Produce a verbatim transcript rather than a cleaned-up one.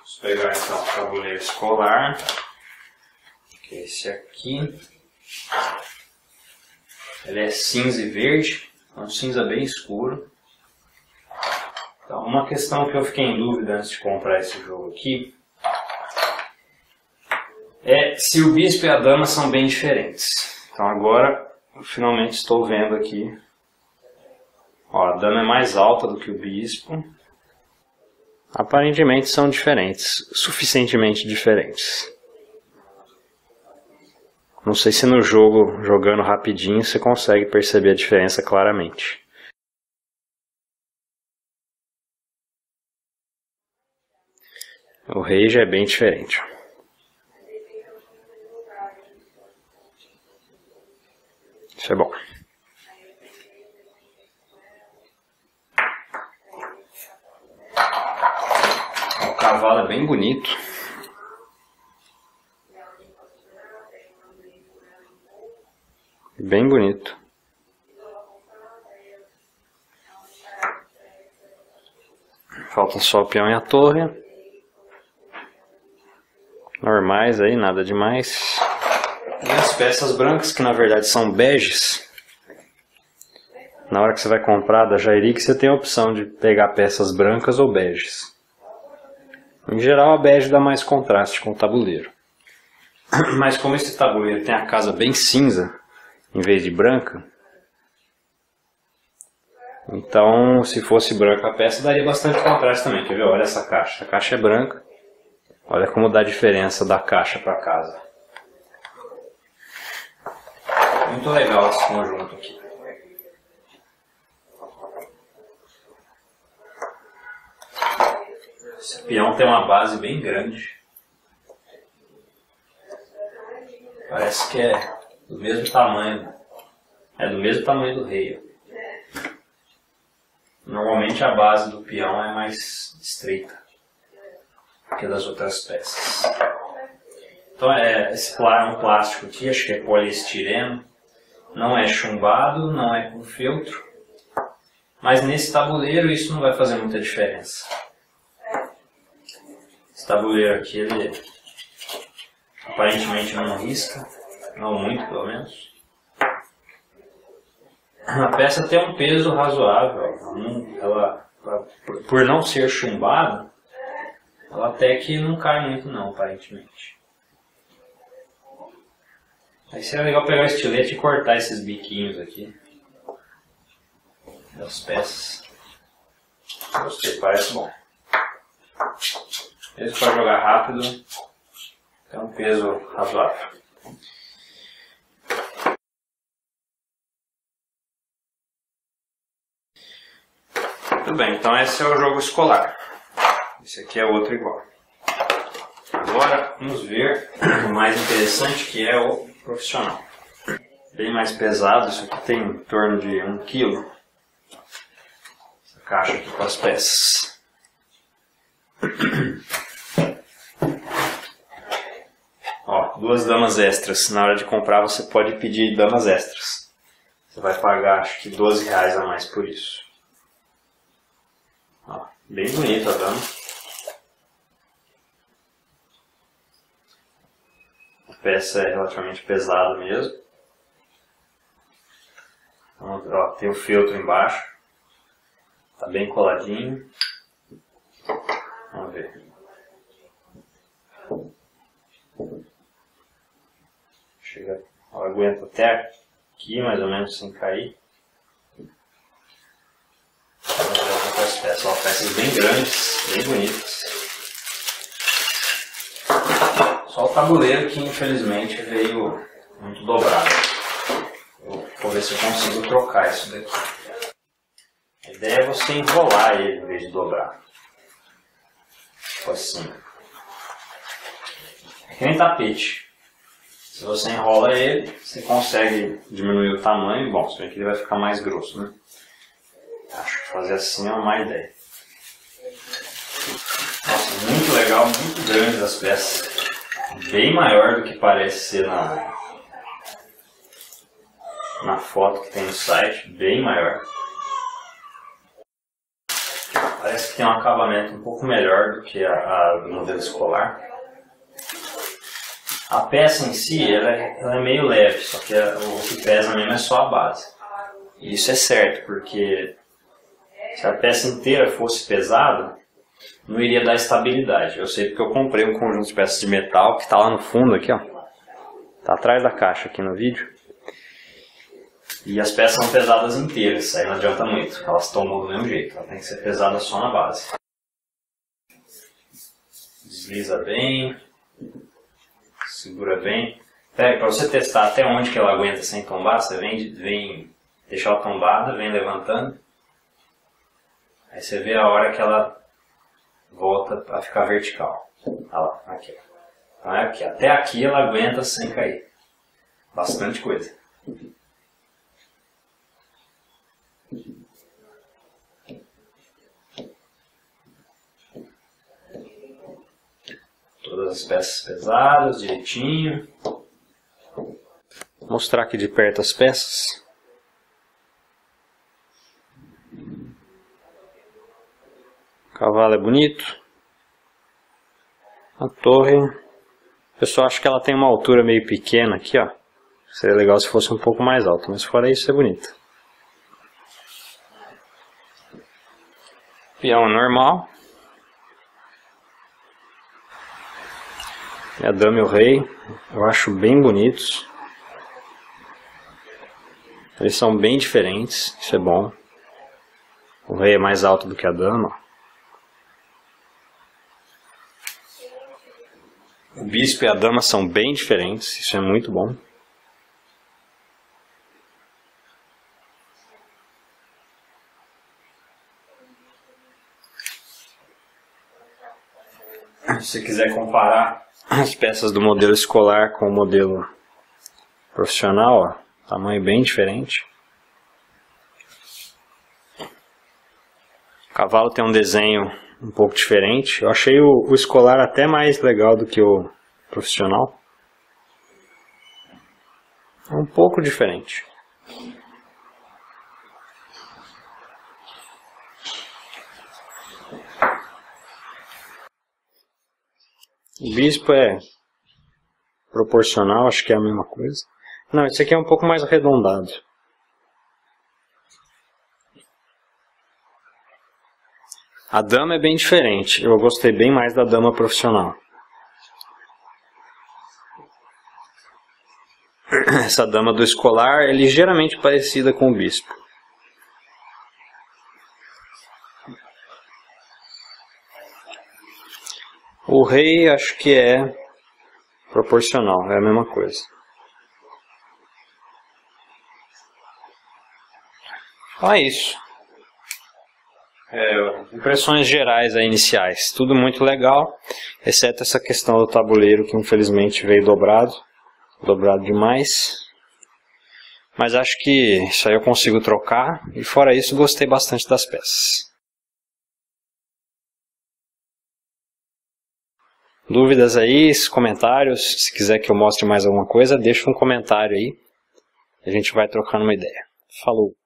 Vamos pegar então o tabuleiro escolar, que é esse aqui. Ele é cinza e verde, é um cinza bem escuro. Então, uma questão que eu fiquei em dúvida antes de comprar esse jogo aqui é se o bispo e a dama são bem diferentes. Então agora eu finalmente estou vendo aqui. Ó, a dama é mais alta do que o bispo. Aparentemente são diferentes, suficientemente diferentes. Não sei se no jogo, jogando rapidinho, você consegue perceber a diferença claramente. O rei já é bem diferente. Isso é bom. O cavalo é bem bonito. Bem bonito. Falta só o peão e a torre. Normais aí, nada demais. E as peças brancas, que na verdade são beges. Na hora que você vai comprar da Jairic, você tem a opção de pegar peças brancas ou beges. Em geral, a bege dá mais contraste com o tabuleiro. Mas como esse tabuleiro tem a casa bem cinza, em vez de branca, então se fosse branca a peça daria bastante contraste também. Quer ver? Olha essa caixa. A caixa é branca. Olha como dá a diferença da caixa para casa. Muito legal esse conjunto aqui. Esse peão tem uma base bem grande. Parece que é do mesmo tamanho. É do mesmo tamanho do rei. Normalmente a base do peão é mais estreita que das outras peças. Então é, esse é um plástico aqui, acho que é poliestireno. Não é chumbado, não é com feltro. Mas nesse tabuleiro isso não vai fazer muita diferença. Esse tabuleiro aqui, ele aparentemente não risca. Não muito, pelo menos. A peça tem um peso razoável. Ela, ela, por não ser chumbada, ela até que não cai muito não, aparentemente. Aí seria legal pegar o estilete e cortar esses biquinhos aqui das peças. Gostei, parece bom. Mesmo para jogar rápido, tem um peso razoável. Tudo bem, então esse é o jogo escolar. Esse aqui é outro igual. Agora vamos ver o mais interessante, que é o profissional. Bem mais pesado, isso aqui tem em torno de um quilo. Essa caixa aqui com as peças. Ó, duas damas extras. Na hora de comprar você pode pedir damas extras. Você vai pagar acho que doze reais a mais por isso. Ó, bem bonita a dama. A peça é relativamente pesada mesmo. Então, ó, tem o feltro embaixo. Tá bem coladinho. Vamos ver. Chega, ela aguenta até aqui mais ou menos sem cair. As peças, ó, peças bem grandes, bem bonitas. Só o tabuleiro que infelizmente veio muito dobrado. Eu vou ver se eu consigo trocar isso daqui. A ideia é você enrolar ele em vez de dobrar. Tipo assim. É que nem tapete. Se você enrola ele, você consegue diminuir o tamanho. Bom, se bem que ele vai ficar mais grosso, né? Acho que fazer assim é uma má ideia. Nossa, muito legal, muito grande as peças. Bem maior do que parece ser na, na foto que tem no site. Bem maior. parece que tem um acabamento um pouco melhor do que a, a do modelo escolar. A peça em si, ela é, ela é meio leve, só que a, o que pesa mesmo é só a base. E isso é certo, porque se a peça inteira fosse pesada, não iria dar estabilidade. Eu sei porque eu comprei um conjunto de peças de metal que está lá no fundo aqui, ó. Tá atrás da caixa aqui no vídeo. E as peças são pesadas inteiras, aí não adianta muito. Elas tomam do mesmo jeito, ela tem que ser pesada só na base. Desliza bem. Segura bem. Para você testar até onde que ela aguenta sem tombar, você vem, vem deixar ela tombada, vem levantando. Aí você vê a hora que ela volta a ficar vertical. Olha lá, aqui. Então é aqui. Até aqui ela aguenta sem cair. Bastante coisa. Todas as peças pesadas, direitinho. Vou mostrar aqui de perto as peças. O cavalo é bonito. A torre, o pessoal acha que ela tem uma altura meio pequena aqui, ó. Seria legal se fosse um pouco mais alto, mas fora isso é bonito. Peão normal. E a dama e o rei, eu acho bem bonitos. Eles são bem diferentes, isso é bom. O rei é mais alto do que a dama. O bispo e a dama são bem diferentes, isso é muito bom. Se você quiser comparar as peças do modelo escolar com o modelo profissional, ó, tamanho bem diferente. O cavalo tem um desenho um pouco diferente. Eu achei o, o escolar até mais legal do que o profissional. É um pouco diferente. O bispo é proporcional, acho que é a mesma coisa. Não, esse aqui é um pouco mais arredondado. A dama é bem diferente. Eu gostei bem mais da dama profissional. Essa dama do escolar é ligeiramente parecida com o bispo. O rei acho que é proporcional, é a mesma coisa. Então é isso. É, impressões gerais aí, iniciais. Tudo muito legal, exceto essa questão do tabuleiro que infelizmente veio dobrado. Dobrado demais. Mas acho que isso aí eu consigo trocar. E fora isso, gostei bastante das peças. Dúvidas aí, comentários, se quiser que eu mostre mais alguma coisa, deixa um comentário aí. A gente vai trocando uma ideia. Falou!